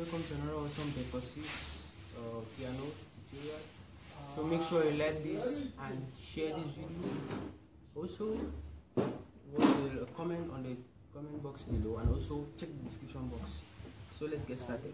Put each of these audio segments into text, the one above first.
welcome to another awesome percussive piano tutorial. So make sure you like this and share this video. Also, comment on the comment box below and also check the description box. So let's get started.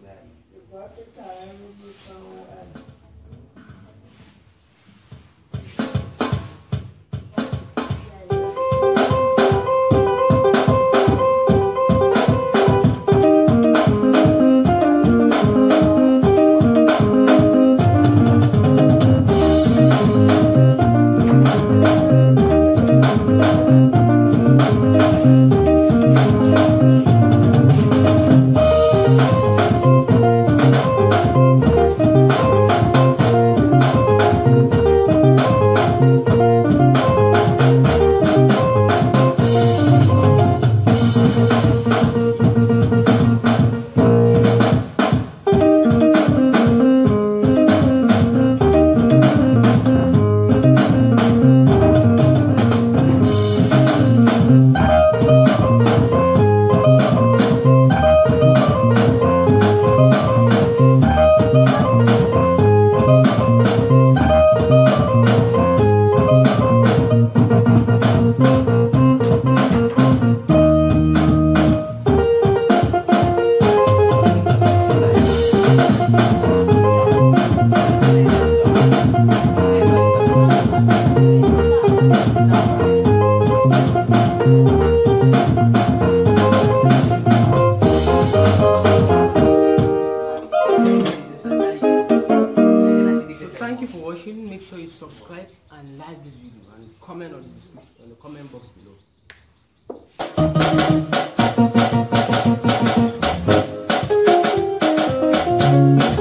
Thank you for watching. Make sure you subscribe and like this video and comment on the description on the comment box below.